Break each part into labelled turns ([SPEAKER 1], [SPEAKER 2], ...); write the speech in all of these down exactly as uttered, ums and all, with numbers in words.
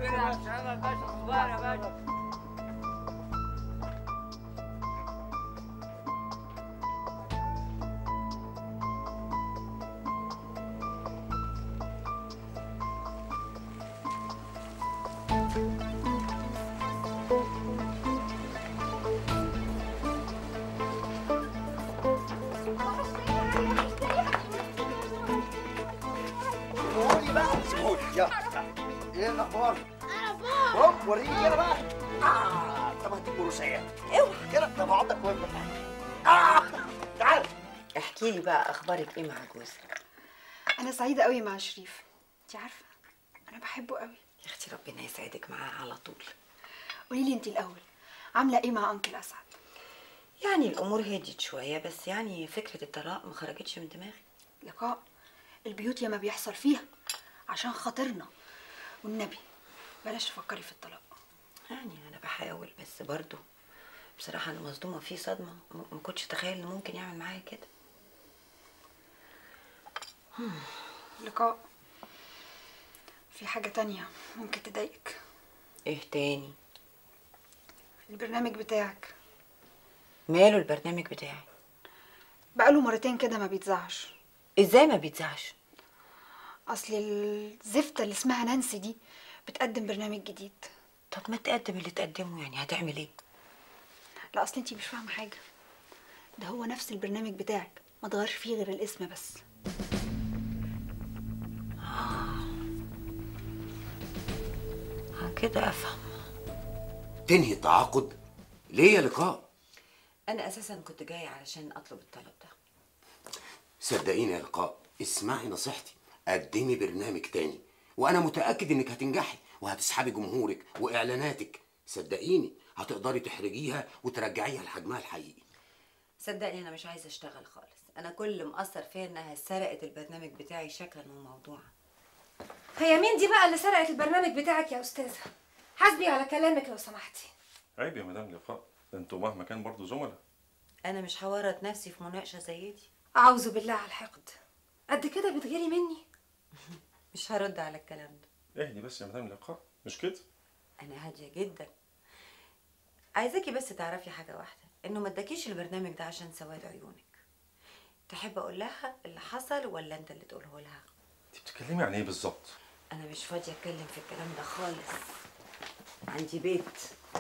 [SPEAKER 1] يا باشا اخبار يا باشا.
[SPEAKER 2] ايه الاخبار؟ انا فوق. هوب وريني كده بقى. اه طب هديك بروسيه. اوعى كده. طب اقعد لك وين؟ اه تعال.
[SPEAKER 3] احكي لي بقى اخبارك ايه مع جوزك؟
[SPEAKER 4] انا سعيده قوي مع شريف. انت عارفه انا بحبه قوي.
[SPEAKER 3] يا اختي ربنا يسعدك معاه على طول.
[SPEAKER 4] قولي لي انت الاول، عامله ايه مع انكل اسعد؟
[SPEAKER 3] يعني الامور هديت شويه، بس يعني فكره الطلاق ما خرجتش من دماغي.
[SPEAKER 4] لقاء البيوت ياما بيحصل فيها عشان خاطرنا، والنبي بلاش تفكري في الطلاق.
[SPEAKER 3] يعني انا بحاول، بس برضه بصراحه انا مصدومه فيه صدمه، ما كنتش اتخيل انه ممكن يعمل معايا كده.
[SPEAKER 4] لقاء في حاجه تانية ممكن تضايقك.
[SPEAKER 3] ايه تاني؟
[SPEAKER 4] البرنامج بتاعك.
[SPEAKER 3] ماله البرنامج بتاعي؟
[SPEAKER 4] بقاله مرتين كده ما بيتذاعش.
[SPEAKER 3] ازاي ما بيتذاعش؟
[SPEAKER 4] اصل الزفته اللي اسمها نانسي دي بتقدم برنامج جديد.
[SPEAKER 3] طب ما تقدم اللي تقدمه، يعني هتعمل ايه؟
[SPEAKER 4] لا اصل انتي مش فاهمه حاجه، ده هو نفس البرنامج بتاعك، ما اتغيرش فيه غير الاسم بس.
[SPEAKER 3] اه كده افهم.
[SPEAKER 2] تنهي التعاقد ليه يا لقاء؟
[SPEAKER 3] انا اساسا كنت جايه علشان اطلب الطلب ده.
[SPEAKER 2] صدقيني يا لقاء، اسمعي نصيحتي، قدمي برنامج تاني وانا متاكد انك هتنجحي وهتسحبي جمهورك واعلاناتك. صدقيني هتقدري تحرجيها وترجعيها لحجمها الحقيقي.
[SPEAKER 3] صدقني انا مش عايزه اشتغل خالص، انا كل اللي مأثر فيا انها سرقت البرنامج بتاعي شكلا وموضوعا.
[SPEAKER 5] هي مين دي بقى اللي سرقت البرنامج بتاعك يا استاذه؟ حاسبي على كلامك لو سمحتي.
[SPEAKER 6] عيب يا مدام لقاء، ده انتوا مهما كان برضه زملاء.
[SPEAKER 3] انا مش هورط نفسي في مناقشه زي دي.
[SPEAKER 5] اعوذ بالله على الحقد، قد كده بتغيري مني؟
[SPEAKER 3] مش هرد على الكلام
[SPEAKER 6] ده. اهدي بس يا مدام لقاء، مش كده.
[SPEAKER 3] انا هاديه جدا. عايزاكي بس تعرفي حاجه واحده، انه ما اداكيش البرنامج ده عشان سواد عيونك. تحب اقول لها اللي حصل ولا انت اللي تقوله لها؟
[SPEAKER 6] انت بتتكلمي عن ايه بالظبط؟
[SPEAKER 3] انا مش فاضيه اتكلم في الكلام ده خالص، عندي بيت.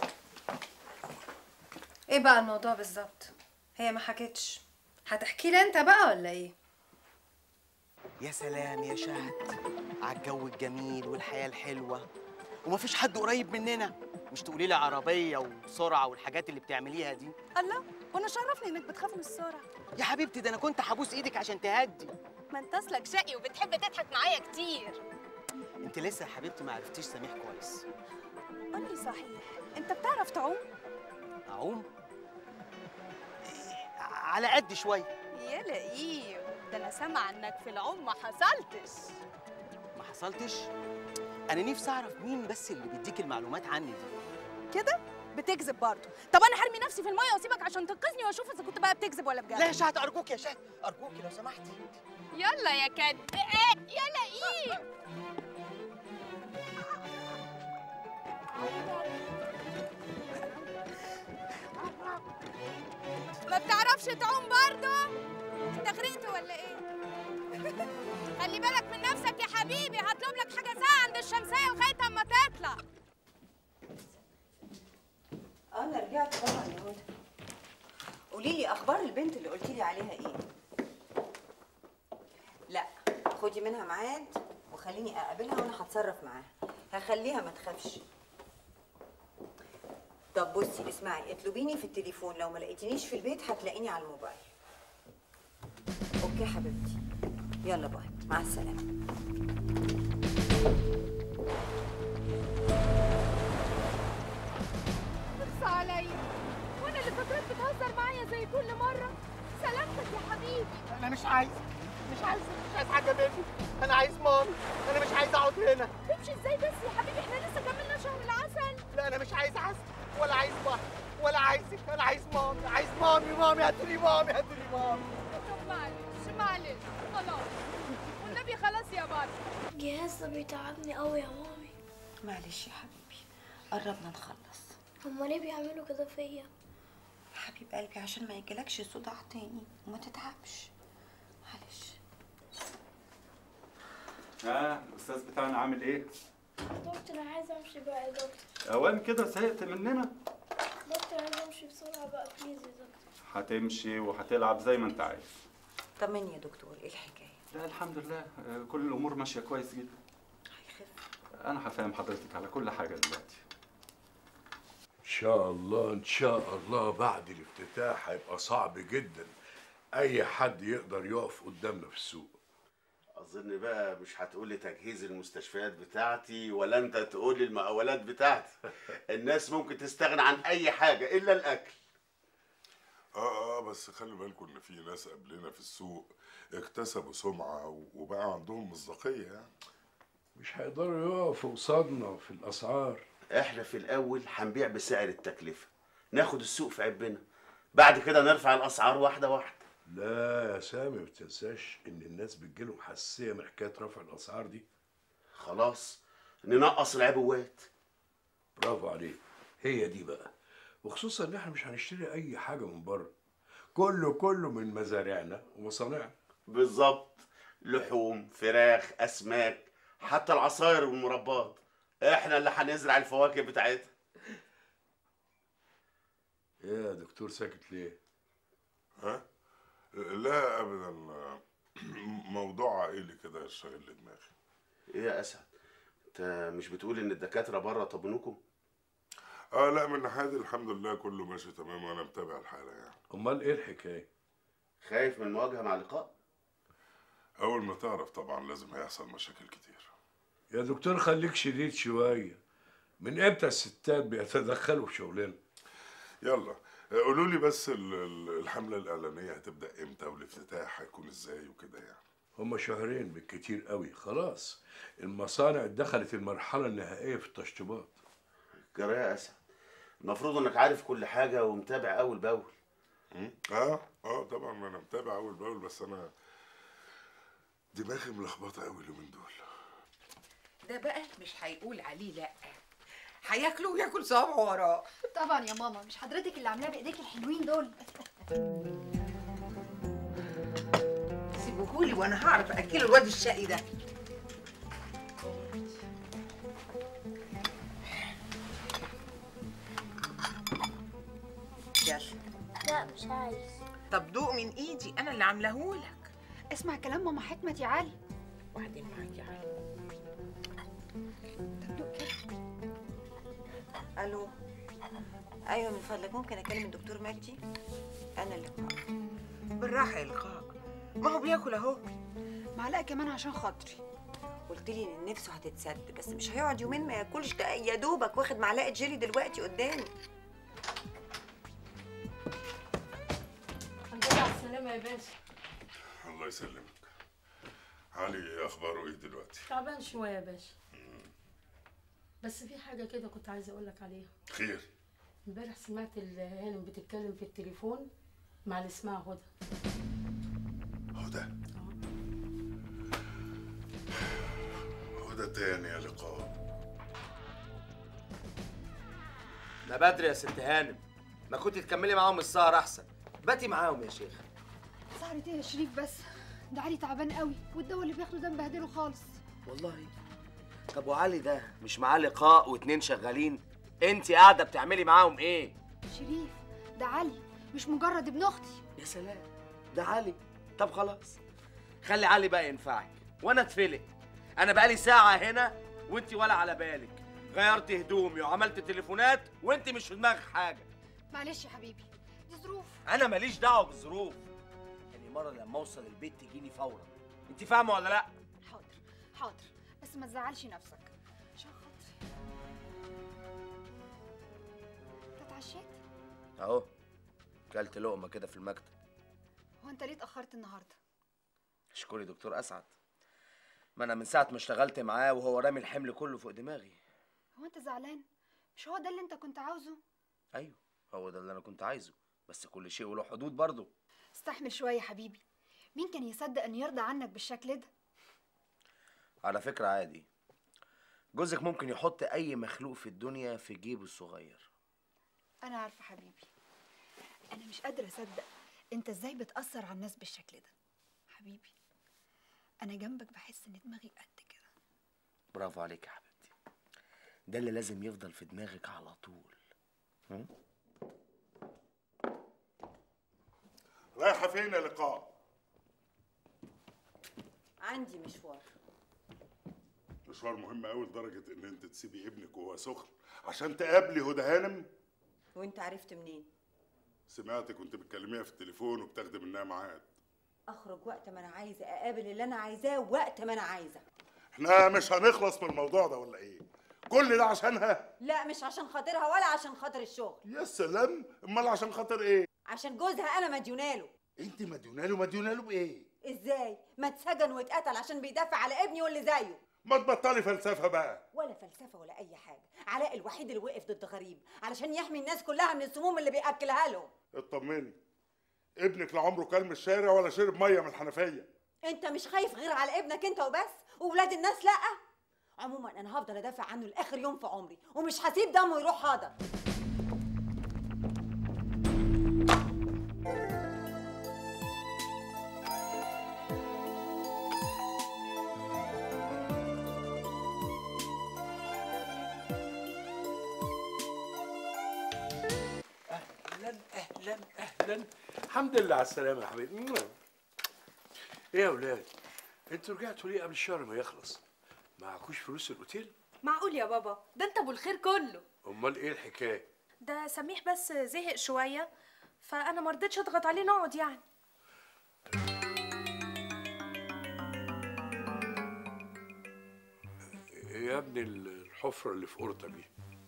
[SPEAKER 5] ايه بقى الموضوع بالظبط؟ هي ما حكتش، هتحكي لي انت بقى ولا ايه؟
[SPEAKER 7] يا سلام يا شهد على الجو الجميل والحياه الحلوه، ومفيش حد قريب مننا. مش تقولي لي عربيه وسرعه والحاجات اللي بتعمليها دي.
[SPEAKER 8] الله، وانا شرفني انك بتخاف من السرعه.
[SPEAKER 7] يا حبيبتي ده انا كنت هبوس ايدك عشان تهدي.
[SPEAKER 8] ما انت اصلك شقي وبتحب تضحك معايا كتير.
[SPEAKER 7] انت لسه يا حبيبتي ما عرفتيش سميح كويس.
[SPEAKER 8] قول لي صحيح، انت بتعرف تعوم؟
[SPEAKER 7] اعوم؟ إيه، على قد شويه.
[SPEAKER 8] يا لئيم، ده انا سامعه انك في العوم ما حصلتش.
[SPEAKER 7] ما حصلتش؟ انا نفسي اعرف مين بس اللي بيديك المعلومات عني دي.
[SPEAKER 8] كده بتكذب برضه. طب انا هرمي نفسي في الميه واسيبك عشان تنقذني واشوف اذا كنت بقى بتكذب ولا بجد.
[SPEAKER 7] لا يا شهد ارجوك يا شهد ارجوكي لو سمحتي.
[SPEAKER 8] يلا يا كداب يا لئيم. ما بتعرفش تعوم برضه؟ انت غرقت ولا ايه؟ خلي بالك من نفسك يا حبيبي، هطلب لك حاجه ساعه عند الشمسيه لغايه اما تطلع.
[SPEAKER 3] انا رجعت طبعا يا هدى. قولي لي اخبار البنت اللي قلتي لي عليها ايه؟ لا خدي منها ميعاد وخليني اقابلها وانا هتصرف معاها، هخليها ما تخافش. طب بصي اسمعي، اطلبيني في التليفون، لو ما لقيتنيش في البيت هتلاقيني على الموبايل. اوكي حبيبتي، يلا باي، مع السلامه.
[SPEAKER 8] اخص عليا، وانا اللي فاكراك بتهزر معايا زي كل مره. سلامتك يا حبيبي.
[SPEAKER 7] انا مش عايز مش عايز مش عايز حاجه مني، انا عايز مامي، انا مش عايز اقعد هنا.
[SPEAKER 8] تمشي ازاي بس يا حبيبي، احنا لسه كملنا شهر العسل.
[SPEAKER 7] لا انا مش عايز عسل ولا عايز بحر ولا عايزك، انا عايز مامي، عايز مامي مامي هاتولي مامي هاتولي مامي.
[SPEAKER 8] طب معلش معلش خلاص والنبي خلاص يا بابا.
[SPEAKER 9] جهاز ده بيتعبني قوي يا مامي.
[SPEAKER 3] معلش يا حبيبي، قربنا نخلص.
[SPEAKER 9] هما ليه بيعملوا كده فيا؟
[SPEAKER 3] يا حبيب قلبي عشان ما يجيلكش صداع تاني وما تتعبش. معلش.
[SPEAKER 10] ها آه الاستاذ بتاعنا عامل ايه؟
[SPEAKER 9] دكتور انا عايزه امشي بقى يا دكتور.
[SPEAKER 10] اوام كده زهقت مننا؟
[SPEAKER 9] دكتور عايزه امشي بسرعه بقى بليز يا دكتور.
[SPEAKER 10] هتمشي وهتلعب زي ما انت عايز.
[SPEAKER 3] طمني يا دكتور، ايه الحكايه؟
[SPEAKER 10] لا الحمد لله، آه، كل الامور ماشيه كويس جدا.
[SPEAKER 3] هيخف.
[SPEAKER 10] انا هفهم حضرتك على كل حاجه دلوقتي.
[SPEAKER 11] ان شاء الله ان شاء الله بعد الافتتاح هيبقى صعب جدا اي حد يقدر يقف قدامنا في السوق.
[SPEAKER 12] اظن بقى مش هتقولي تجهيز المستشفيات بتاعتي ولا انت تقولي المقاولات بتاعتي. الناس ممكن تستغنى عن اي حاجه الا الاكل.
[SPEAKER 11] اه اه بس خلي بالكم ان في ناس قبلنا في السوق اكتسبوا سمعه وبقى عندهم مصداقيه يعني. مش هيقدروا يقفوا قصادنا في الاسعار.
[SPEAKER 12] احنا في الاول هنبيع بسعر التكلفه، ناخد السوق في عبنا، بعد كده نرفع الاسعار واحده واحده.
[SPEAKER 11] لا يا سامي ما تنساش ان الناس بتجيلهم حساسيه من حكايه رفع الاسعار دي.
[SPEAKER 12] خلاص ننقص العبوات.
[SPEAKER 11] برافو عليك، هي دي بقى، وخصوصا ان احنا مش هنشتري اي حاجه من بره، كله كله من مزارعنا ومصانعنا.
[SPEAKER 12] بالظبط، لحوم، فراخ، اسماك، حتى العصاير والمربات احنا اللي هنزرع الفواكه بتاعتها.
[SPEAKER 11] يا دكتور ساكت ليه؟ ها؟ لا ابدا، موضوع عائلي كده شاغل لي دماغي.
[SPEAKER 12] ايه يا اسعد، انت مش بتقول ان الدكاتره بره طمنوكم؟
[SPEAKER 11] اه لا من ناحية الحمد لله كله ماشي تمام وانا متابع الحاله يعني. امال ايه الحكايه؟
[SPEAKER 12] خايف من المواجهه مع لقاء؟
[SPEAKER 11] اول ما تعرف طبعا لازم هيحصل مشاكل كتير. يا دكتور خليك شديد شويه، من امتى الستات بيتدخلوا في شغلنا؟ يلا قولوا لي بس الحمله الاعلانيه هتبدا امتى والافتتاح هيكون ازاي وكده يعني. هما شهرين بالكتير قوي، خلاص المصانع دخلت المرحله النهائيه في التشطيبات.
[SPEAKER 12] جرى يا اسعد، المفروض انك عارف كل حاجه ومتابع اول باول.
[SPEAKER 11] اه اه طبعا ما انا متابع اول باول، بس انا دماغي ملخبطه قوي اليومين دول.
[SPEAKER 13] ده بقى مش هيقول عليه لا، هياكله وياكل صوابعه وراه.
[SPEAKER 4] طبعا يا ماما، مش حضرتك اللي عاملاه بايديك الحلوين دول.
[SPEAKER 13] سيبوهولي وانا هعرف اكله الواد الشقي ده. يلا.
[SPEAKER 9] لا مش عايز.
[SPEAKER 13] طب دوق من ايدي انا اللي عاملاهولك.
[SPEAKER 4] اسمع كلام ماما حكمت يا علي.
[SPEAKER 13] وبعدين معاك يا علي.
[SPEAKER 4] طب دوق كده.
[SPEAKER 3] الو. ايوه من فضلك ممكن اكلم الدكتور مجدي؟ انا اللي
[SPEAKER 13] بالراحه يا لقاء، ما هو بياكل اهو.
[SPEAKER 4] معلقه كمان عشان خاطري.
[SPEAKER 3] قلت لي ان نفسه هتتسد، بس مش هيقعد يومين ما ياكلش، ده يا دوبك واخد معلقه جيلي دلوقتي قدامي.
[SPEAKER 14] الحمد لله على السلامه يا باشا.
[SPEAKER 11] الله يسلمك. علي اخباره ايه دلوقتي؟
[SPEAKER 14] تعبان شويه يا باشا، بس في حاجه كده كنت عايزه اقول لك عليها.
[SPEAKER 11] خير؟
[SPEAKER 14] امبارح سمعت الهانم بتتكلم في التليفون مع اللي اسمها هدى.
[SPEAKER 11] هدى؟ هدى تاني يا لقاء؟
[SPEAKER 7] ده بدري يا ست هانم، ما كنت تكملي معاهم السهر احسن. باتي معاهم يا شيخ.
[SPEAKER 4] سهرة ايه يا شريف بس؟ ده علي تعبان قوي والدواء اللي بياخده ده مبهدله خالص.
[SPEAKER 7] والله؟ طب وعلي ده مش معاه لقاء واتنين شغالين؟ انت قاعده بتعملي معاهم ايه؟
[SPEAKER 4] شريف ده علي مش مجرد ابن اختي.
[SPEAKER 7] يا سلام، ده علي. طب خلاص خلي علي بقى ينفعك وانا اتفلق. انا بقالي ساعه هنا وانت ولا على بالك، غيرت هدومي وعملت تليفونات وانت مش في دماغك حاجه.
[SPEAKER 4] معلش يا حبيبي دي ظروف.
[SPEAKER 7] انا ماليش دعوه بالظروف، يعني مره لما اوصل البيت تجيني فورا. انت فاهمه ولا لا؟
[SPEAKER 4] حاضر حاضر، بس ما تزعلش نفسك عشان خاطري. انت اتعشيت؟
[SPEAKER 7] اهو كلت لقمه كده في المكتب.
[SPEAKER 4] هو انت ليه اتاخرت النهارده؟
[SPEAKER 7] اشكري دكتور اسعد، ما انا من ساعه ما اشتغلت معاه وهو رامي الحمل كله فوق دماغي.
[SPEAKER 4] هو انت زعلان؟ مش هو ده اللي انت كنت عاوزه؟
[SPEAKER 7] ايوه هو ده اللي انا كنت عايزه، بس كل شيء وله حدود برضه.
[SPEAKER 4] استحمل شويه يا حبيبي، مين كان يصدق ان يرضى عنك بالشكل ده؟
[SPEAKER 7] على فكره عادي، جوزك ممكن يحط اي مخلوق في الدنيا في جيبه الصغير.
[SPEAKER 4] انا عارفه حبيبي، انا مش قادره اصدق انت ازاي بتاثر على الناس بالشكل ده. حبيبي انا جنبك بحس ان دماغي قد كده.
[SPEAKER 7] برافو عليك يا حبيبتي، ده اللي لازم يفضل في دماغك على طول. م?
[SPEAKER 11] رايحه فين يا لقاء؟
[SPEAKER 3] عندي مشوار.
[SPEAKER 11] مشوار مهم قوي لدرجه ان انت تسيبي ابنك وهو سخن عشان تقابلي هدى هانم؟
[SPEAKER 3] وانت عرفت منين؟
[SPEAKER 11] سمعتك كنت بتكلميها في التليفون وبتاخدي منها ميعاد.
[SPEAKER 3] اخرج وقت ما انا عايزه، اقابل اللي انا عايزاه وقت ما انا عايزه.
[SPEAKER 11] احنا مش هنخلص من الموضوع ده ولا ايه؟ كل ده عشانها؟
[SPEAKER 3] لا مش عشان خاطرها ولا عشان خاطر الشغل.
[SPEAKER 11] يا سلام، امال عشان خاطر ايه؟
[SPEAKER 3] عشان جوزها انا مديوناله.
[SPEAKER 11] انت مديوناله؟ مديوناله بايه؟
[SPEAKER 3] ازاي؟ ما اتسجن واتقتل عشان بيدافع على ابني واللي زيه.
[SPEAKER 11] ما تبطلي فلسفه بقى.
[SPEAKER 3] ولا فلسفه ولا اي حاجه، علاء الوحيد اللي وقف ضد غريب علشان يحمي الناس كلها من السموم اللي بياكلها لهم.
[SPEAKER 11] اطمني، ابنك لا عمره كل من الشارع ولا شرب ميه من الحنفيه.
[SPEAKER 3] انت مش خايف غير على ابنك انت وبس، وولاد الناس لا؟ عموما انا هفضل ادافع عنه لاخر يوم في عمري، ومش هسيب دمه يروح هدر.
[SPEAKER 15] اهلا اهلا اهلا، الحمد لله على السلامه يا حبيبي. ايه يا اولاد، انتوا رجعتوا ليه قبل الشهر ما يخلص؟ معكوش فلوس الاوتيل؟
[SPEAKER 16] معقول يا بابا؟ ده انت ابو الخير كله.
[SPEAKER 15] امال ايه الحكايه؟
[SPEAKER 16] ده سميح بس زهق شويه، فانا ما رضيتش اضغط عليه نقعد يعني.
[SPEAKER 15] يا ابني الحفره اللي في اوضتك دي؟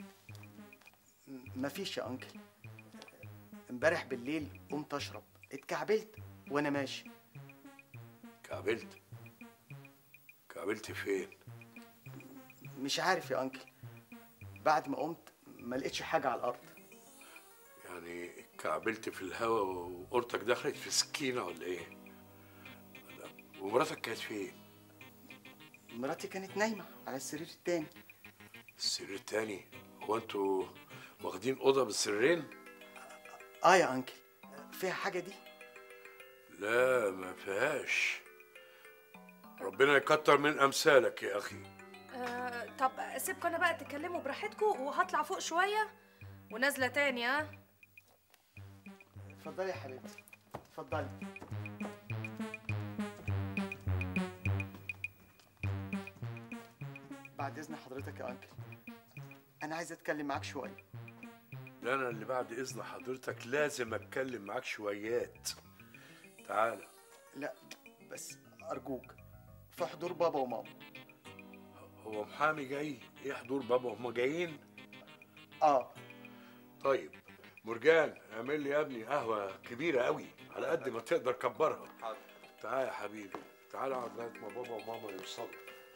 [SPEAKER 17] مفيش يا انكل، امبارح بالليل قمت اشرب اتكعبلت وانا ماشي.
[SPEAKER 15] كعبلت؟ كعبلت فين؟
[SPEAKER 17] مش عارف يا انكل، بعد ما قمت ما لقيتش حاجه على الارض.
[SPEAKER 15] يعني كعبلت في الهوا وقرتك دخلت في سكينه ولا ايه؟ ومراتك كانت فين؟
[SPEAKER 17] مراتي كانت نايمه على السرير التاني.
[SPEAKER 15] السرير التاني؟ هو انتوا واخدين اوضه بالسريرين؟
[SPEAKER 17] اه يا انكل، فيها حاجه دي؟
[SPEAKER 15] لا ما فيهاش، ربنا يكتر من امثالك يا اخي.
[SPEAKER 16] آه طب سيبكوا انا بقى تتكلموا براحتكم، وهطلع فوق شويه ونازله تاني. ها
[SPEAKER 17] اتفضلي يا حبيبتي، اتفضلي. بعد اذن حضرتك يا انكل، انا عايز اتكلم معاك شويه.
[SPEAKER 15] لا انا اللي بعد اذن حضرتك لازم اتكلم معاك شويات. تعالى.
[SPEAKER 17] لا بس ارجوك في حضور بابا وماما.
[SPEAKER 15] هو محامي جاي؟ ايه حضور بابا وهما جايين؟
[SPEAKER 17] اه.
[SPEAKER 15] طيب مرجان اعمل لي يا ابني قهوه كبيره قوي على قد ما تقدر كبرها.
[SPEAKER 7] حاضر.
[SPEAKER 15] تعالى يا حبيبي، تعالى اقعد لغايه ما بابا وماما يوصلوا.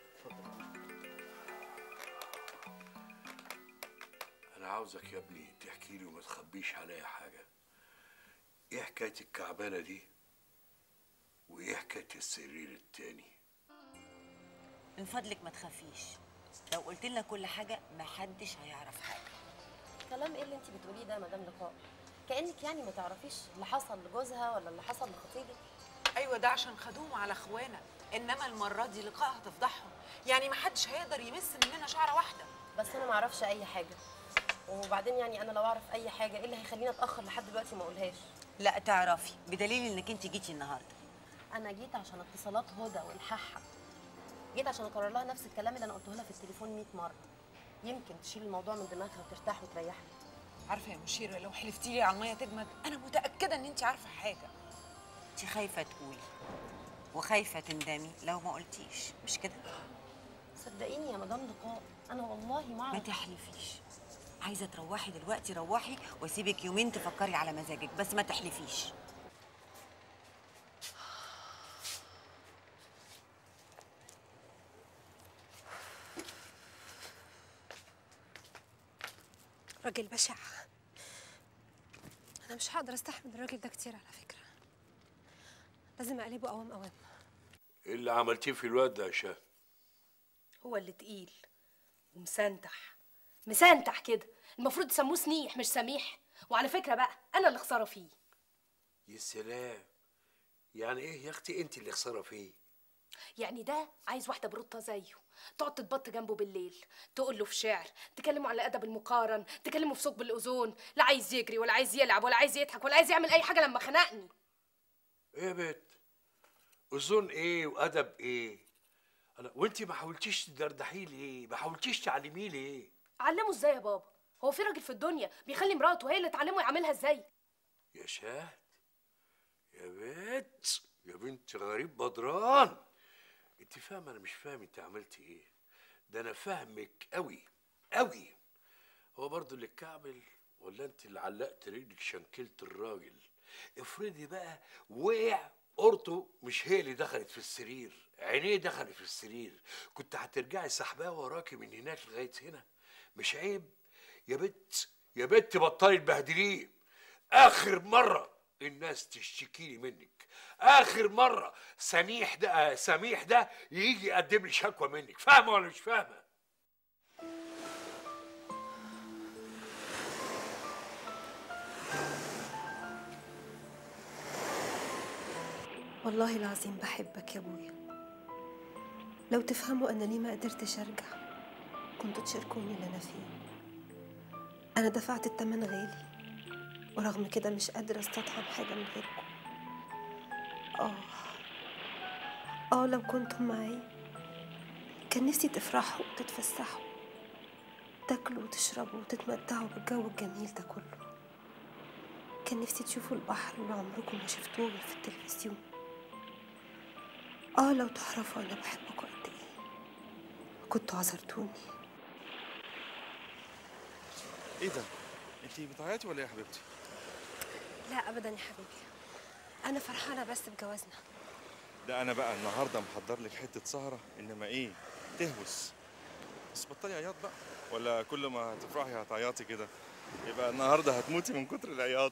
[SPEAKER 15] انا عاوزك يا ابني تحكي لي وما تخبيش عليا حاجه. ايه حكايه الكعبانه دي؟ وايه حكايه السرير التاني؟
[SPEAKER 3] من فضلك ما تخافيش، لو قلت لنا كل حاجه محدش هيعرف حاجه.
[SPEAKER 18] كلام ايه اللي انت بتقوليه ده يا مدام لقاء؟ كانك يعني ما تعرفيش اللي حصل لجوزها ولا اللي حصل لخطيبك.
[SPEAKER 13] ايوه ده عشان خدوهم على اخوانا، انما المره دي لقاء هتفضحهم، يعني ما حدش هيقدر يمس مننا شعره واحده.
[SPEAKER 18] بس انا ما اعرفش اي حاجه، وبعدين يعني انا لو اعرف اي حاجه ايه اللي هيخليني اتاخر لحد دلوقتي وما اقولهاش؟
[SPEAKER 3] لا تعرفي، بدليل انك انت جيتي النهارده.
[SPEAKER 18] انا جيت عشان اتصالات هدى والحاحه، جيت عشان اكرر لها نفس الكلام اللي انا قلته لها في التليفون مية مره، يمكن تشيل الموضوع من دماغها وترتاح وتريحني.
[SPEAKER 13] عارفه يا مشيره، لو حلفتي لي على الميه تجمد انا متاكده ان انت عارفه حاجه.
[SPEAKER 3] انت خايفه تقولي وخايفه تندمي لو ما قلتيش، مش كده؟
[SPEAKER 18] صدقيني يا مدام لقاء انا والله ما اعرف.
[SPEAKER 3] ما تحلفيش، عايزه تروحي دلوقتي روحي واسيبك يومين تفكري على مزاجك، بس ما تحلفيش.
[SPEAKER 5] راجل بشع، انا مش هقدر استحمل الراجل ده كتير على فكره، لازم اقلبه اوام اوام.
[SPEAKER 15] ايه اللي عملتيه في الواد ده يا شاه؟
[SPEAKER 16] هو اللي تقيل، ومسنتح مسنتح كده، المفروض يسموه سنيح مش سميح. وعلى فكره بقى انا اللي خساره فيه.
[SPEAKER 15] يا سلام، يعني ايه يا اختي انت اللي خساره فيه؟
[SPEAKER 16] يعني ده عايز واحده بروطه زيه، تقعد تتبط جنبه بالليل، تقول له في شعر، تكلمه على ادب المقارن، تكلمه في ثقب الاذون. لا عايز يجري ولا عايز يلعب ولا عايز يضحك ولا عايز يعمل اي حاجه لما خنقني.
[SPEAKER 15] ايه يا بنت؟ اذون ايه وادب ايه؟ انا وانت ما حاولتيش تدردحيه ليه؟ ما حاولتيش تعلميه ليه؟
[SPEAKER 16] علمه ازاي يا بابا؟ هو في راجل في الدنيا بيخلي مراته هي اللي تعلمه يعملها ازاي؟
[SPEAKER 15] يا شاهد يا بنت يا بنت غريب بدران، انت فاهمه انا مش فاهم انت عملتي ايه؟ ده انا فاهمك قوي قوي. هو برضو اللي اتكعبل ولا انت اللي علقت رجلك شنكلت الراجل؟ افرضي بقى وقع قرطه، مش هي اللي دخلت في السرير، عينيه دخلت في السرير، كنت هترجعي سحباه وراكي من هناك لغايه هنا؟ مش عيب يا بنت يا بنت؟ بطلي تبهدليه. اخر مره الناس تشتكي لي منك، اخر مره سميح ده سميح ده يجي يقدم لي شكوى منك. فاهمه ولا مش فاهمه؟
[SPEAKER 5] والله العظيم بحبك يا ابويا. لو تفهموا انا ليه ما قدرتش ارجع كنتوا تشاركوني اللي انا فيه. انا دفعت التمن غالي ورغم كده مش قادره استطعم حاجه من غيركم. اه اه لو كنتم معايا كان نفسي تفرحوا وتتفسحوا، تاكلوا وتشربوا وتتمتعوا بالجو الجميل ده كله. كان نفسي تشوفوا البحر اللي عمركم ما شفتوه غير في التلفزيون. اه لو تعرفوا انا بحبكم قد ايه كنتوا عذرتوني.
[SPEAKER 19] ايه ده؟ انتي بتعيطي ولا ايه يا حبيبتي؟
[SPEAKER 5] لا ابدا يا حبيبي، انا فرحانه بس بجوازنا.
[SPEAKER 19] ده انا بقى النهارده محضر لك حته سهره، انما ايه تهوس. بس بطلي عياط بقى، ولا كل ما تفرحي هتعيطي كده؟ يبقى النهارده هتموتي من كتر العياط.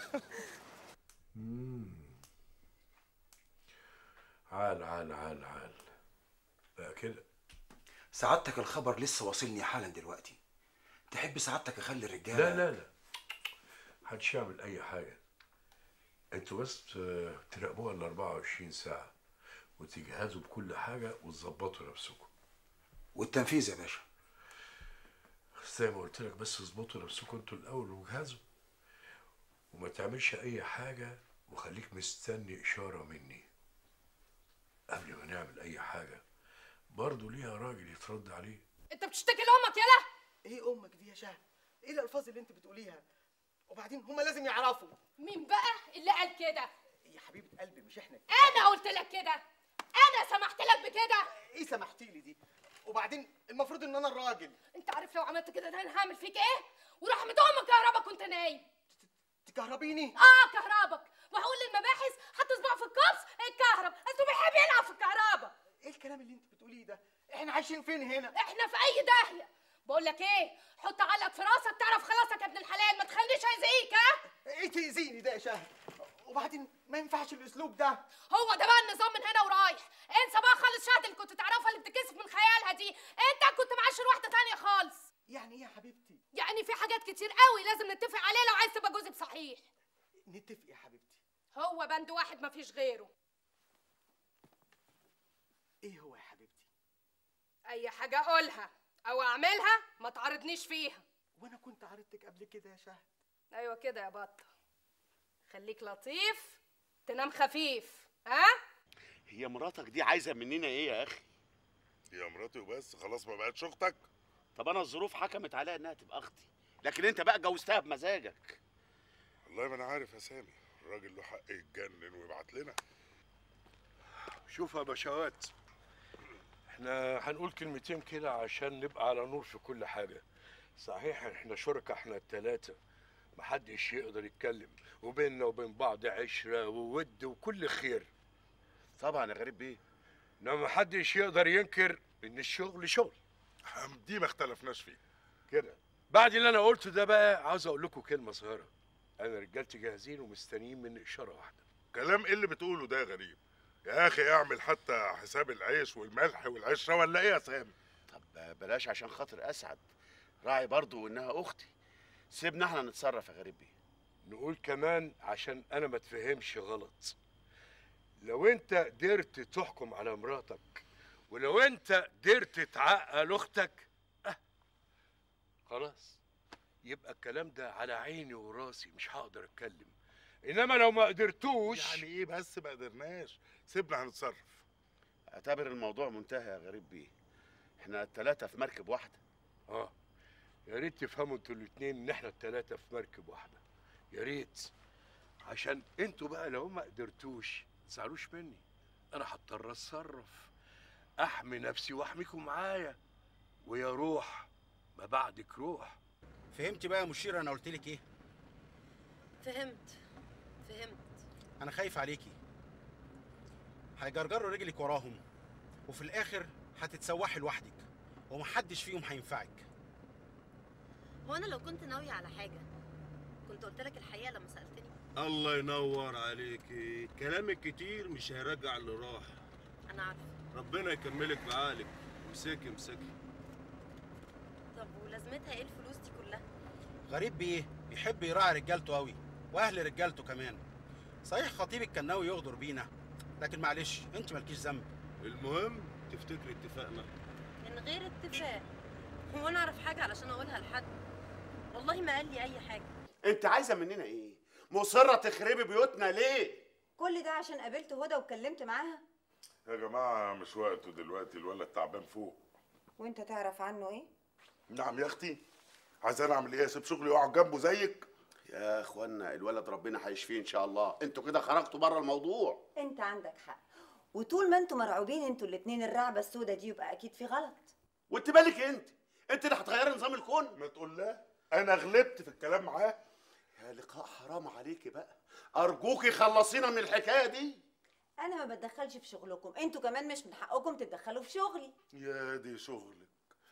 [SPEAKER 15] عال عال عال عال بقى كده.
[SPEAKER 2] سعادتك الخبر لسه واصلني حالا دلوقتي. تحب سعادتك اخلي الرجاله؟
[SPEAKER 15] لا لا لا، محدش يعمل اي حاجه. انتوا بس تراقبوها ال أربعة وعشرين ساعه وتجهزوا بكل حاجه وتظبطوا نفسكم.
[SPEAKER 2] والتنفيذ يا باشا؟
[SPEAKER 15] زي ما قلت لك، بس اظبطوا نفسكم انتوا الاول وجهزوا، وما تعملش اي حاجه وخليك مستني اشاره مني قبل ما نعمل اي حاجه. برضه ليها راجل يترد عليه.
[SPEAKER 16] انت بتشتكي لامك يالا؟
[SPEAKER 17] ايه امك دي يا شهد؟ ايه الالفاظ اللي انت بتقوليها؟ وبعدين هما لازم يعرفوا.
[SPEAKER 16] مين بقى اللي قال كده؟
[SPEAKER 17] يا حبيبه قلبي مش احنا.
[SPEAKER 16] انا قلت لك كده، انا سمحت لك بكده.
[SPEAKER 17] ايه سمحتي لي دي؟ وبعدين المفروض ان انا الراجل.
[SPEAKER 16] انت عارف لو عملت كده ده انا هعمل فيك ايه؟ ورحمة امك كهربك وانت نايم.
[SPEAKER 17] تكهربيني؟
[SPEAKER 16] اه كهربك، وهقول للمباحث حط صباعه في الكبس الكهرب، اصله بيحب يلعب في الكهرباء.
[SPEAKER 17] ايه الكلام اللي انت بتقوليه ده؟ احنا عايشين فين هنا؟
[SPEAKER 16] احنا في اي داهيه. بقول لك ايه، حط عقلك في راسك تعرف خلاصك يا ابن الحلال، ما تخلينيش اذيك. ها
[SPEAKER 17] ايه تاذيني ده يا شهد؟ وبعدين ما ينفعش الاسلوب ده.
[SPEAKER 16] هو ده بقى النظام من هنا ورايح. انسى بقى خالص شهد اللي كنت تعرفها اللي بتتكسف من خيالها دي. انت كنت معاشر واحده تانية خالص.
[SPEAKER 17] يعني ايه يا حبيبتي؟
[SPEAKER 16] يعني في حاجات كتير قوي لازم نتفق عليها لو عايز تبقى جوزي بصحيح.
[SPEAKER 17] نتفق يا حبيبتي.
[SPEAKER 16] هو بند واحد مفيش غيره.
[SPEAKER 17] ايه هو يا حبيبتي؟
[SPEAKER 16] اي حاجه اقولها او اعملها ما تعارضنيش فيها.
[SPEAKER 17] وانا كنت عارضتك قبل كده يا شهد.
[SPEAKER 16] ايوه كده يا بطه، خليك لطيف تنام خفيف. ها
[SPEAKER 12] هي مراتك دي عايزه مننا ايه يا اخي؟
[SPEAKER 11] هي مراتي وبس، خلاص ما بقتش اختك.
[SPEAKER 12] طب انا الظروف حكمت عليها انها تبقى اختي، لكن انت بقى جوزتها بمزاجك.
[SPEAKER 11] والله ما انا عارف يا سامي، الراجل له حق يتجنن ويبعت لنا.
[SPEAKER 15] شوف يا باشوات، احنا هنقول كلمتين كده عشان نبقى على نور في كل حاجه. صحيح احنا شركاء احنا التلاته، محدش يقدر يتكلم، وبيننا وبين بعض عشره وود وكل خير.
[SPEAKER 12] طبعا يا غريب بيه،
[SPEAKER 15] انما محدش يقدر ينكر ان الشغل شغل.
[SPEAKER 11] دي ما اختلفناش فيه.
[SPEAKER 15] كده بعد اللي انا قلته ده بقى عاوز اقول لكم كلمه صغيره. انا رجالتي جاهزين ومستنيين مني اشاره واحده.
[SPEAKER 11] كلام ايه اللي بتقوله ده يا غريب؟ يا اخي اعمل حتى حساب العيش والملح والعشره ولا ايه يا سامي؟
[SPEAKER 12] طب بلاش عشان خاطر اسعد، راعي برضو انها اختي. سيبنا احنا نتصرف يا غريب بيه.
[SPEAKER 11] نقول كمان عشان انا ما اتفهمش غلط، لو انت قدرت تحكم على مراتك ولو انت قدرت تعقل اختك اه خلاص، يبقى الكلام ده على عيني وراسي، مش هقدر اتكلم. انما لو ما قدرتوش
[SPEAKER 12] يعني ايه بس ما قدرناش؟ سيبنا هنتصرف. اعتبر الموضوع منتهي يا غريب بيه، احنا التلاتة في مركب واحدة.
[SPEAKER 11] اه يا ريت تفهموا انتوا الاتنين ان احنا التلاتة في مركب واحدة، يا ريت، عشان انتوا بقى لو ما قدرتوش ما تزعلوش مني، انا هضطر اتصرف احمي نفسي واحميكم معايا، ويا روح ما بعدك روح.
[SPEAKER 20] فهمتي بقى يا مشير انا قلت لك ايه؟
[SPEAKER 18] فهمت فهمت.
[SPEAKER 20] انا خايف عليكي، هيجرجروا رجلك وراهم وفي الاخر هتتسوحي لوحدك ومحدش فيهم هينفعك.
[SPEAKER 18] هو انا لو كنت ناويه على حاجه كنت قلت لك الحقيقه لما سالتني؟
[SPEAKER 21] الله ينور عليكي، كلامك كتير مش هيرجع اللي راح.
[SPEAKER 18] انا عارفه.
[SPEAKER 21] ربنا يكملك بعقلك. امسكي امسكي.
[SPEAKER 18] طب ولازمتها ايه الفلوس دي كلها؟
[SPEAKER 20] غريب بيه يحب يراعي رجالته قوي واهل رجالته كمان. صحيح خطيبك كان ناوي يغدر بينا، لكن معلش انت مالكيش ذنب.
[SPEAKER 21] المهم تفتكري اتفقنا؟
[SPEAKER 18] من غير اتفاق. هو انا اعرف حاجه علشان اقولها لحد؟ والله ما قال لي اي حاجه.
[SPEAKER 12] انت عايزه مننا ايه؟ مصره تخربي بيوتنا ليه؟
[SPEAKER 3] كل ده عشان قابلت هدى واتكلمت معاها؟
[SPEAKER 11] يا جماعة مش وقته دلوقتي، الولد تعبان فوق.
[SPEAKER 3] وانت تعرف عنه ايه؟
[SPEAKER 11] نعم يا اختي، عايزين اعمل ايه؟ اسيب شغلي واقعد جنبه زيك؟
[SPEAKER 12] يا اخوانا الولد ربنا هيشفيه ان شاء الله، انتوا كده خرجتوا بره الموضوع.
[SPEAKER 3] انت عندك حق، وطول ما انتوا مرعوبين انتوا الاتنين الرعبه السوداء دي يبقى اكيد في غلط.
[SPEAKER 12] وانت مالك انت؟ انت اللي هتغيري نظام الكون.
[SPEAKER 11] ما تقول لا، انا غلبت في الكلام معاه.
[SPEAKER 12] يا لقاء حرام عليكي بقى، ارجوكي خلصينا من الحكايه دي.
[SPEAKER 3] انا ما بتدخلش في شغلكم، انتوا كمان مش من حقكم تتدخلوا في شغلي.
[SPEAKER 11] يا دي شغلك،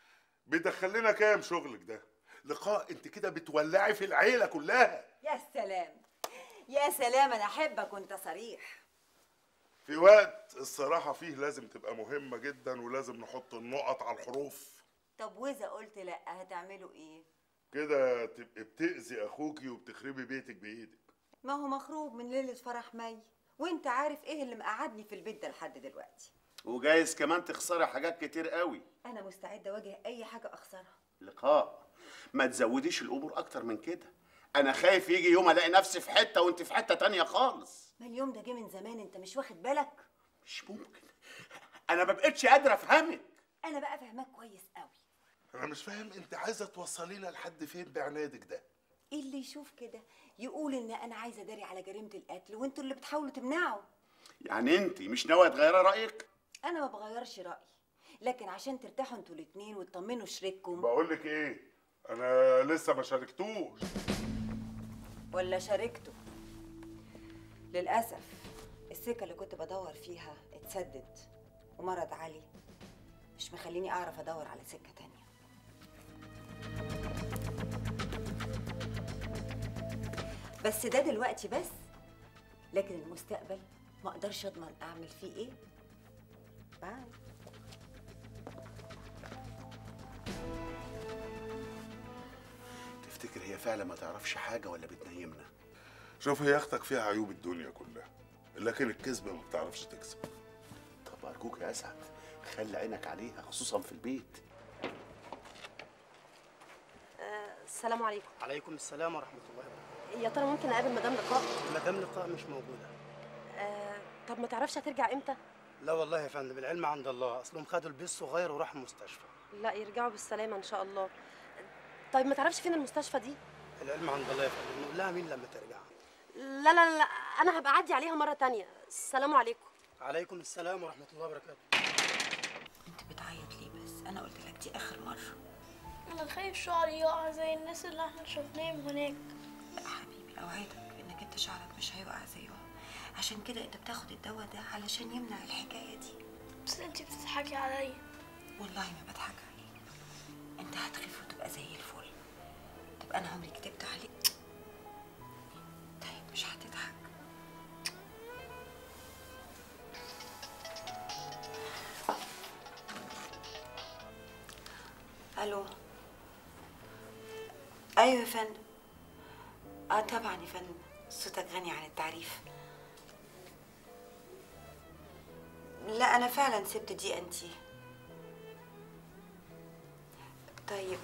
[SPEAKER 11] بيدخل لنا كام شغلك ده؟ لقاء انت كده بتولعي في العيله كلها.
[SPEAKER 3] يا سلام يا سلام، انا احبك وانت صريح.
[SPEAKER 11] في وقت الصراحه فيه لازم تبقى مهمه جدا، ولازم نحط النقط على الحروف.
[SPEAKER 3] طب واذا قلت لا هتعملوا ايه؟
[SPEAKER 11] كده تبقي بتأذي اخوكي وبتخربي بيتك بايدك.
[SPEAKER 3] ما هو مخروب من ليله فرح مي، وانت عارف ايه اللي مقعدني في البيت ده لحد دلوقتي.
[SPEAKER 12] وجايز كمان تخسري حاجات كتير قوي.
[SPEAKER 3] انا مستعده اواجه اي حاجه اخسرها.
[SPEAKER 12] لقاء ما تزوديش الامور اكتر من كده، انا خايف يجي يوم الاقي نفسي في حته وانت في حته تانية خالص.
[SPEAKER 3] ما اليوم ده جه من زمان، انت مش واخد بالك؟
[SPEAKER 12] مش ممكن، انا ما بقتش قادره افهمك.
[SPEAKER 3] انا بقى فاهماك كويس قوي.
[SPEAKER 11] انا مش فاهم انت عايزه توصلينا لحد فين بعنادك ده؟
[SPEAKER 3] اللي يشوف كده يقول ان انا عايزه اداري على جريمه القتل وانتوا اللي بتحاولوا تمنعوا.
[SPEAKER 12] يعني انت مش ناويه تغيري رايك؟
[SPEAKER 3] انا ما بغيرش رايي، لكن عشان ترتاحوا انتوا الاتنين وتطمنوا شريككم.
[SPEAKER 11] بقول لك ايه، انا لسه ما شاركتوش.
[SPEAKER 3] ولا شاركته؟ للاسف السكه اللي كنت بدور فيها اتسدد، ومرض علي مش مخليني اعرف ادور على سكه تانية. بس ده دلوقتي بس، لكن المستقبل ما اقدرش اضمن اعمل فيه ايه. باي.
[SPEAKER 12] تفتكر هي فعلا ما تعرفش حاجه ولا بتنيمنا؟
[SPEAKER 11] شوف هي اختك فيها عيوب الدنيا كلها، لكن الكذبه ما بتعرفش تكذب.
[SPEAKER 12] طب ارجوك يا اسعد خلي عينك عليها خصوصا في البيت.
[SPEAKER 18] آه، السلام عليكم.
[SPEAKER 17] عليكم السلام ورحمه الله وبركاته.
[SPEAKER 18] يا ترى ممكن اقابل مدام لقاء؟
[SPEAKER 17] مدام لقاء مش موجوده.
[SPEAKER 18] آه، طب ما تعرفش هترجع امتى؟
[SPEAKER 17] لا والله يا فندم، العلم عند الله، اصلهم خدوا البيت الصغير وراحوا المستشفى.
[SPEAKER 18] لا يرجعوا بالسلامه ان شاء الله. طيب ما تعرفش فين المستشفى دي؟
[SPEAKER 17] العلم عند الله يا فندم، نقول لها مين لما ترجع.
[SPEAKER 18] لا لا لا، انا هبقى اعدي عليها مره تانية. السلام عليكم.
[SPEAKER 17] عليكم السلام ورحمه الله وبركاته.
[SPEAKER 3] انت بتعيط ليه بس؟ انا قلت لك دي اخر مره.
[SPEAKER 9] انا خايف شعري يقع زي الناس اللي احنا شفناهم هناك.
[SPEAKER 3] لا حبيبي، اوعدك انك انت شعرك مش هيقع زيهم، عشان كده انت بتاخد الدواء ده علشان يمنع الحكايه دي.
[SPEAKER 9] بس انت بتضحكي عليا.
[SPEAKER 3] والله ما بضحك عليك، انت هتخف وتبقى زي الفل. تبقى انا عمري كدبت عليك؟ طيب مش هتضحك؟ الو. ايوه يا فندم. اه طبعا يا فندم، صوتك غني عن التعريف. لا انا فعلا سبت دي انتي. طيب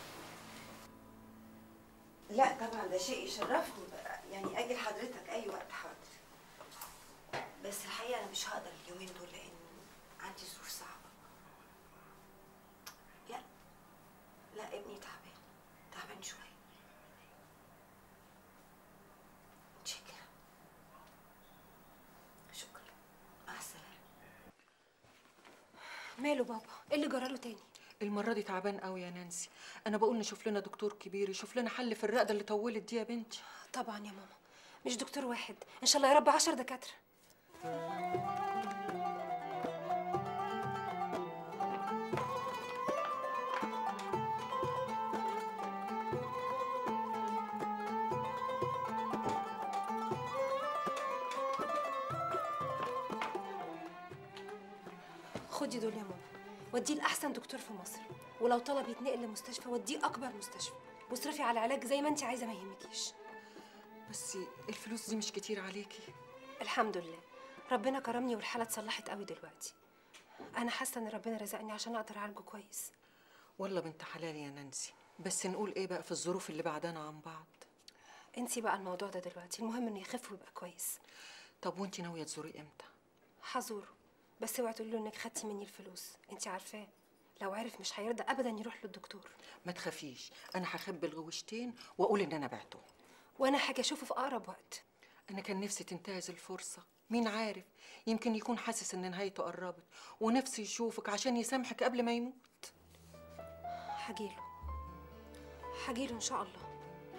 [SPEAKER 3] لا طبعا ده شيء يشرفني بقى، يعني اجي لحضرتك اي وقت حاضر. بس الحقيقه انا مش هقدر اليومين دول لان عندي ظروف صعبه. لا لا ابني تعبان تعبان شويه. شكرا شكرا مع السلامه.
[SPEAKER 5] ماله بابا؟ ايه اللي جراله تاني؟
[SPEAKER 13] المرة دي تعبان قوي يا نانسي. أنا بقول نشوف لنا دكتور كبير يشوف لنا حل في الرقدة اللي طولت دي يا بنتي.
[SPEAKER 5] طبعا يا ماما، مش دكتور واحد، ان شاء الله يا رب عشر دكاترة. خدي دول يا ماما، وديه لأحسن دكتور في مصر، ولو طلب يتنقل لمستشفى وديه أكبر مستشفى، واصرفي على العلاج زي ما انت عايزة ما يهمكيش.
[SPEAKER 13] بس الفلوس دي مش كتير عليكي.
[SPEAKER 5] الحمد لله، ربنا كرمني والحالة اتصلحت قوي دلوقتي. أنا حاسة إن ربنا رزقني عشان أقدر أعالجه كويس.
[SPEAKER 13] والله بنت حلال يا نانسي، بس نقول إيه بقى في الظروف اللي بعدنا عن بعض.
[SPEAKER 5] انسي بقى الموضوع ده دلوقتي، المهم إنه يخف ويبقى كويس.
[SPEAKER 13] طب وانتي ناوية تزوري إمتى؟
[SPEAKER 5] هزوره، بس اوعي تقولي له إنك خدتي مني الفلوس، انت عارفاه لو عرف مش هيرضى أبدا يروح للدكتور.
[SPEAKER 13] ما تخافيش، أنا هخبي الغوشتين وأقول إن أنا بعته.
[SPEAKER 5] وأنا حاجة أشوفه في أقرب وقت.
[SPEAKER 13] أنا كان نفسي تنتهز الفرصة، مين عارف يمكن يكون حاسس إن نهايته قربت ونفسي يشوفك عشان يسامحك قبل ما يموت.
[SPEAKER 5] هجيله هجيله إن شاء الله.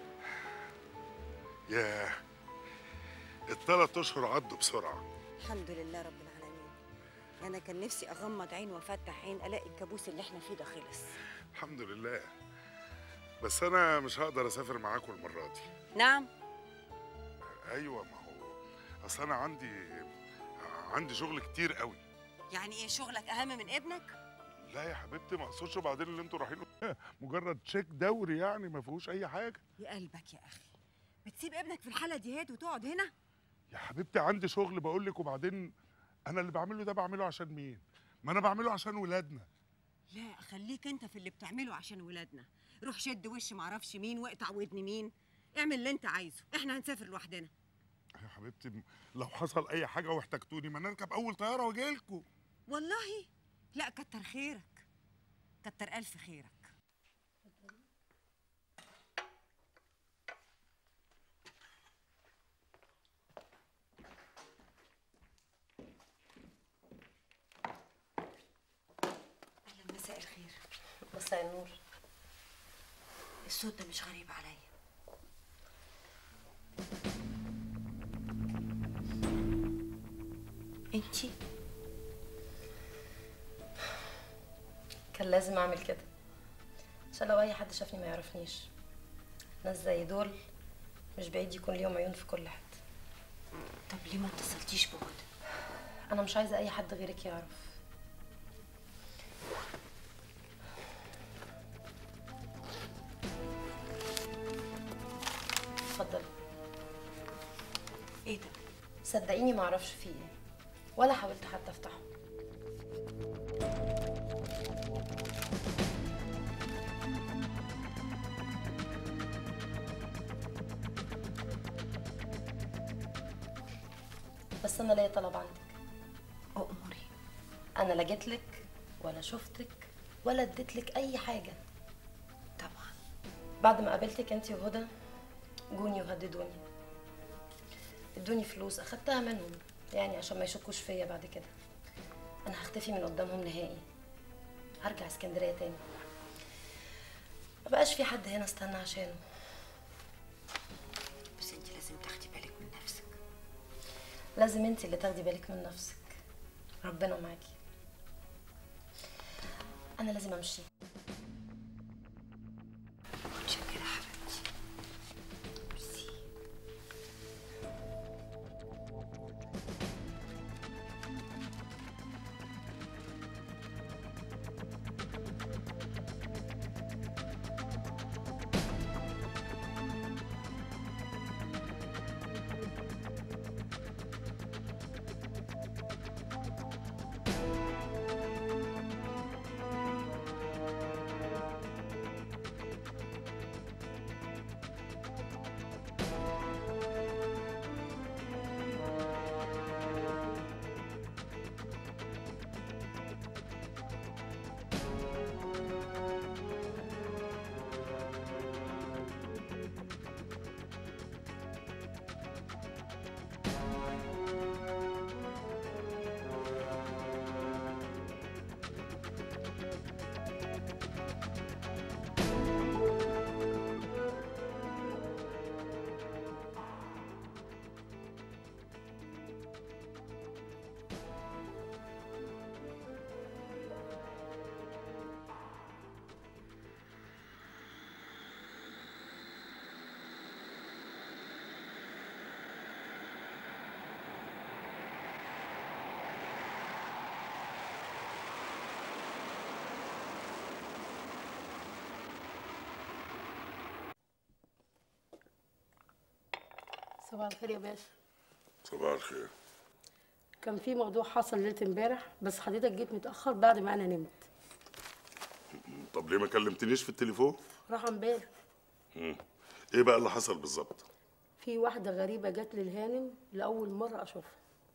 [SPEAKER 11] ياه، الثلاث اشهر عدوا بسرعه.
[SPEAKER 1] الحمد لله رب العالمين. انا كان نفسي اغمض عين وافتح عين الاقي الكابوس اللي احنا فيه ده خلص.
[SPEAKER 11] الحمد لله. بس انا مش هقدر اسافر معاكم المره دي.
[SPEAKER 1] نعم.
[SPEAKER 11] ايوه، ما هو اصل انا عندي عندي شغل كتير قوي.
[SPEAKER 1] يعني ايه شغلك اهم من ابنك؟
[SPEAKER 11] لا يا حبيبتي ما اقصدش، وبعدين اللي انتوا رايحين مجرد تشيك دوري يعني ما فيهوش اي حاجه.
[SPEAKER 1] يا قلبك يا اخي، بتسيب ابنك في الحاله دي هات وتقعد هنا؟
[SPEAKER 11] يا حبيبتي عندي شغل بقول لك، وبعدين انا اللي بعمله ده بعمله عشان مين؟ ما انا بعمله عشان ولادنا.
[SPEAKER 1] لا خليك انت في اللي بتعمله عشان ولادنا. روح شد وش معرفش مين واقطع ودن مين، اعمل اللي انت عايزه، احنا هنسافر لوحدنا.
[SPEAKER 11] يا حبيبتي لو حصل اي حاجه واحتجتوني ما نركب اول طياره واجي لكم.
[SPEAKER 1] والله لا، كتر خيرك كتر الف خيرك.
[SPEAKER 3] اهلا، مساء الخير.
[SPEAKER 18] مساء النور.
[SPEAKER 3] الصوت ده مش غريب عليا. انتي؟
[SPEAKER 18] كان لازم اعمل كده عشان لو اي حد شافني ما يعرفنيش. ناس زي دول مش بعيد يكون ليهم عيون في كل حته.
[SPEAKER 3] طب ليه ما اتصلتيش بهدى؟
[SPEAKER 18] انا مش عايزه اي حد غيرك يعرف. اتفضلي.
[SPEAKER 3] ايه ده؟
[SPEAKER 18] صدقيني ما اعرفش فيه ايه، ولا حاولت حتى افتحه. بس انا ليا طلب عندك.
[SPEAKER 3] أؤمري.
[SPEAKER 18] انا لا جيتلك ولا شفتك ولا اديتلك اي حاجه.
[SPEAKER 3] طبعا.
[SPEAKER 18] بعد ما قابلتك انتي وهدى جوني وهددوني، ادوني فلوس اخدتها منهم يعني عشان ما يشكوش فيا بعد كده. انا هختفي من قدامهم نهائي، هرجع اسكندريه تاني، مبقاش في حد هنا استنى عشانه.
[SPEAKER 3] بس انت لازم تاخدي بالك من نفسك.
[SPEAKER 18] لازم انت اللي تاخدي بالك من نفسك، ربنا معاكي. انا لازم امشي.
[SPEAKER 3] متشكره حبيبتي. ميرسي.
[SPEAKER 14] صباح الخير يا باشا.
[SPEAKER 11] صباح الخير.
[SPEAKER 14] كان في موضوع حصل ليله امبارح، بس حضرتك جيت متاخر بعد ما انا نمت.
[SPEAKER 11] طب ليه ما كلمتنيش في التليفون؟
[SPEAKER 14] راح امبارح
[SPEAKER 11] مم. ايه بقى اللي حصل بالظبط؟
[SPEAKER 14] في واحده غريبه جت للهانم لاول مره اشوفها.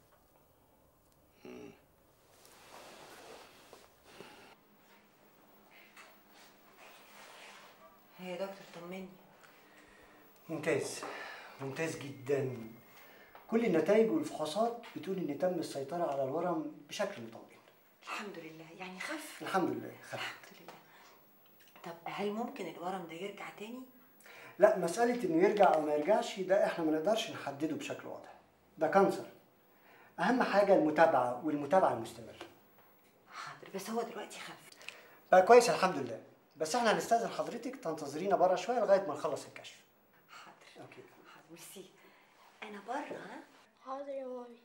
[SPEAKER 11] مم.
[SPEAKER 3] يا دكتور طمني.
[SPEAKER 6] ممتاز ممتاز جدا. كل النتائج والفحوصات بتقول ان تم السيطره على الورم بشكل مطمئن.
[SPEAKER 3] الحمد لله، يعني خف.
[SPEAKER 6] الحمد لله خف.
[SPEAKER 3] الحمد لله. طب هل ممكن الورم ده يرجع تاني؟
[SPEAKER 6] لا، مساله انه يرجع او ما يرجعش ده احنا ما نقدرش نحدده بشكل واضح. ده كانسر. اهم حاجه المتابعه والمتابعه المستمره.
[SPEAKER 3] حاضر، بس هو دلوقتي خف.
[SPEAKER 6] بقى كويس الحمد لله. بس احنا هنستاذن حضرتك تنتظرينا بره شويه لغايه ما نخلص الكشف.
[SPEAKER 3] حاضر.
[SPEAKER 6] اوكي.
[SPEAKER 3] حاضر، ميرسي. انا بره. ها؟
[SPEAKER 9] حاضر يا مامي.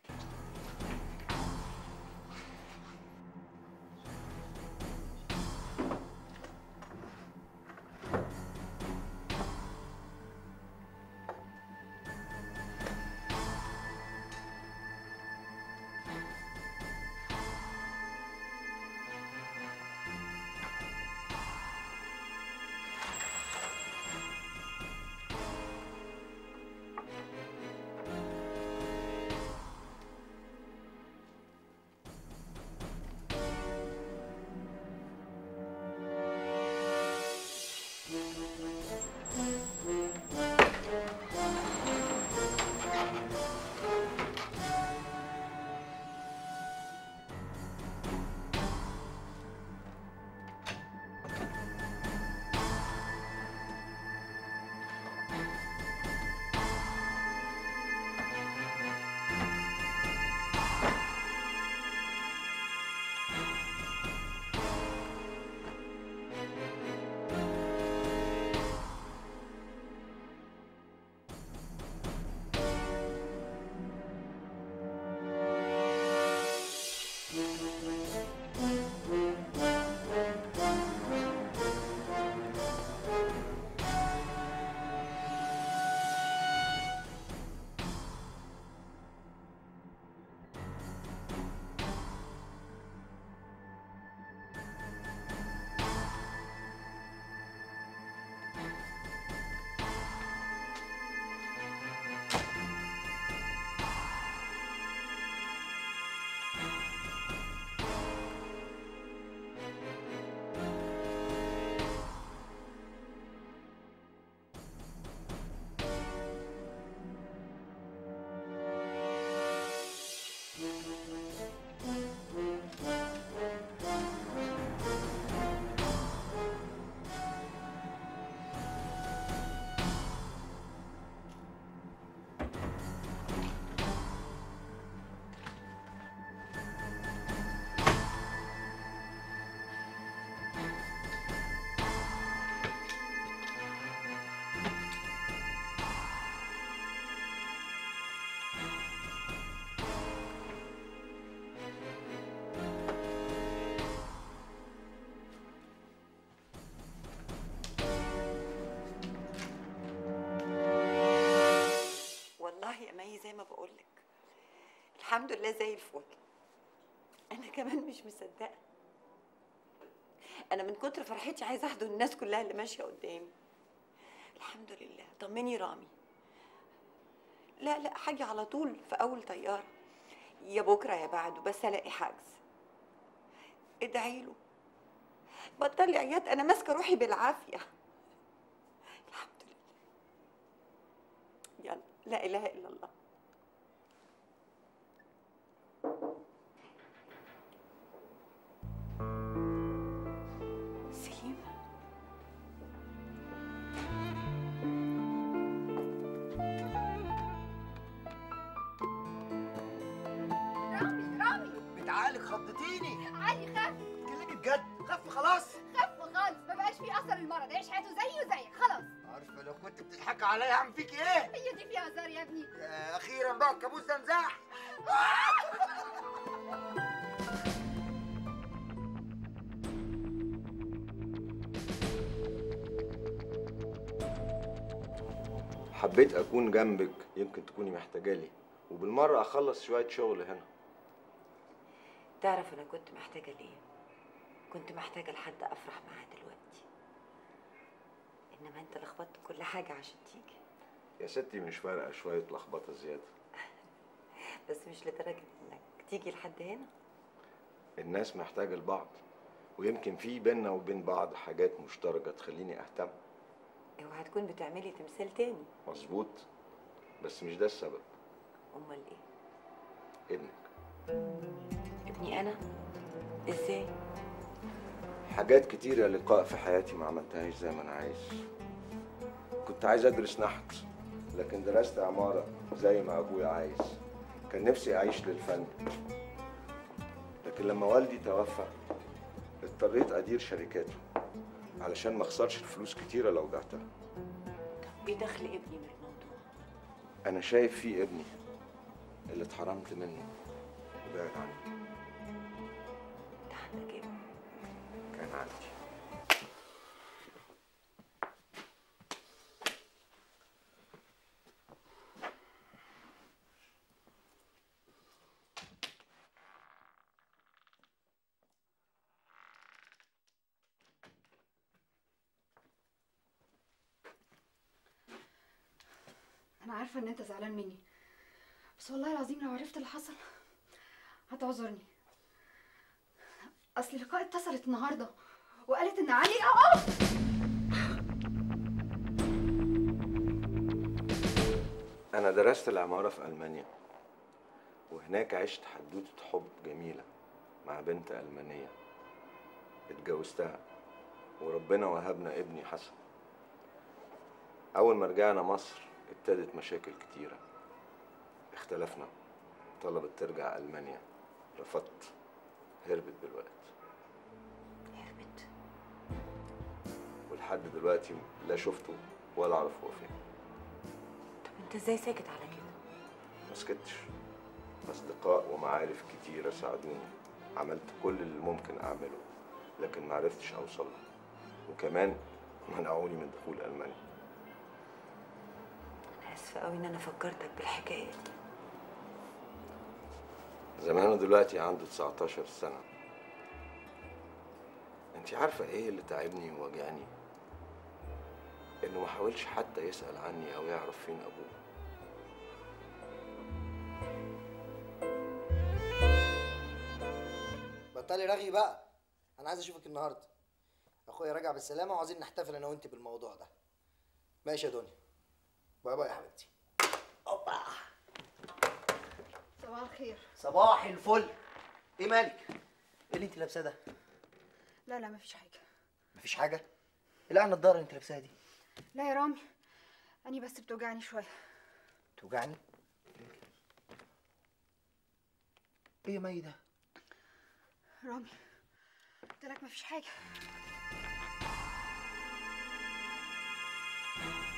[SPEAKER 3] زي ما بقولك الحمد لله زي الفل. انا كمان مش مصدقه، انا من كتر فرحتي عايزه احضن الناس كلها اللي ماشيه قدامي. الحمد لله. طمني رامي. لا لا حاجه على طول في اول طياره، يا بكره يا بعده، بس الاقي حجز. ادعي له. بطلي عياط، انا ماسكه روحي بالعافيه. الحمد لله. يلا، لا اله الا الله. سليم.
[SPEAKER 8] رامي رامي
[SPEAKER 17] بتعالج خضتيني.
[SPEAKER 8] علي خف.
[SPEAKER 17] بتكلمي بجد؟ خف خلاص؟
[SPEAKER 8] خف خالص، ما بقاش فيه اثر المرض، عيش حياته زيه زيك خلاص.
[SPEAKER 17] عارفه لو كنت بتضحكي عليا هعمل فيكي ايه؟
[SPEAKER 8] هي دي فيها هزار يا ابني؟
[SPEAKER 17] آه، اخيرا بقى الكابوس ده انزاح.
[SPEAKER 10] حبيت اكون جنبك، يمكن تكوني محتاجه لي، وبالمره اخلص شويه شغل هنا.
[SPEAKER 3] تعرف انا كنت محتاجه ليه؟ كنت محتاجه لحد افرح معاه دلوقتي، انما انت لخبطت كل حاجه عشان تيجي.
[SPEAKER 10] يا ستي مش فارقه شويه لخبطه زياده.
[SPEAKER 3] بس مش لدرجه انك تيجي لحد هنا.
[SPEAKER 10] الناس محتاجه لبعض، ويمكن في بينا وبين بعض حاجات مشتركه تخليني اهتم.
[SPEAKER 3] اوعى تكون بتعملي تمثال تاني.
[SPEAKER 10] مظبوط، بس مش ده السبب.
[SPEAKER 3] امال ايه؟
[SPEAKER 10] ابنك.
[SPEAKER 3] ابني انا؟ ازاي؟
[SPEAKER 10] حاجات كتير يا لقاء في حياتي ما عملتهاش زي ما انا عايز. كنت عايز ادرس نحت، لكن درست عمارة زي ما ابويا عايز. كان نفسي اعيش للفن، لكن لما والدي توفى اضطريت ادير شركاته علشان ما اخسرش الفلوس كتيرة لو بعتها.
[SPEAKER 3] طب ايه دخل ابني بالموضوع؟
[SPEAKER 10] انا شايف فيه ابني اللي اتحرمت منه وبعد عني.
[SPEAKER 3] انت عندك ابن؟
[SPEAKER 10] كان عندي.
[SPEAKER 4] انا عارفه ان انت زعلان مني، بس والله العظيم لو عرفت اللي حصل هتعذرني. اصل لقاء اتصلت النهارده وقالت ان علي اه
[SPEAKER 10] انا درست العمارة في المانيا، وهناك عشت حدوتة حب جميلة مع بنت ألمانية. اتجوزتها وربنا وهبنا ابني حسن. أول ما رجعنا مصر ابتدت مشاكل كتيرة. اختلفنا، طلبت ترجع ألمانيا، رفضت. هربت دلوقتي.
[SPEAKER 3] هربت؟
[SPEAKER 10] ولحد دلوقتي لا شفته ولا أعرف هو فين.
[SPEAKER 3] طب انت ازاي ساكت على كده؟
[SPEAKER 10] ما سكتش. أصدقاء ومعارف كتيرة ساعدوني، عملت كل اللي ممكن أعمله، لكن معرفتش أوصل له، وكمان منعوني من دخول ألمانيا.
[SPEAKER 3] انا اسفه قوي ان انا فكرتك بالحكايه دي.
[SPEAKER 10] زمانه دلوقتي عنده تسعتاشر سنة. انت عارفة ايه اللي تعبني ووجعني؟ انه ما حاولش حتى يسأل عني او يعرف فين ابوه.
[SPEAKER 22] بطلي رغي بقى، انا عايز اشوفك النهارده. اخويا راجع بالسلامه وعايزين نحتفل انا وانت بالموضوع ده. ماشي يا دنيا، باي باي يا حبيبتي. اوبا.
[SPEAKER 4] صباح الخير.
[SPEAKER 22] صباح الفل. ايه مالك؟ ايه اللي انت لابساه ده؟
[SPEAKER 4] لا لا مفيش حاجه.
[SPEAKER 22] مفيش حاجه؟ لا النضاره اللي انت لابساها دي.
[SPEAKER 4] لا يا رامي، اني بس بتوجعني شويه.
[SPEAKER 22] توجعني؟ ايه يا مي ده؟
[SPEAKER 4] رامي قلت لك مفيش حاجه.